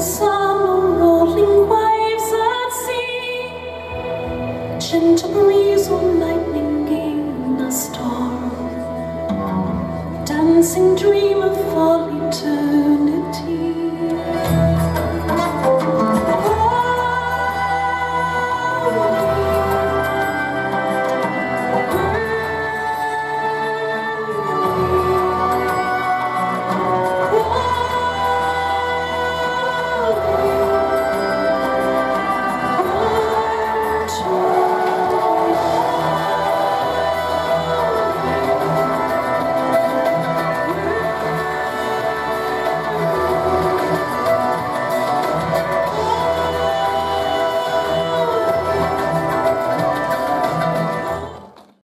sun or rolling waves at sea, gentle breeze or lightning in a storm, dancing dream of falling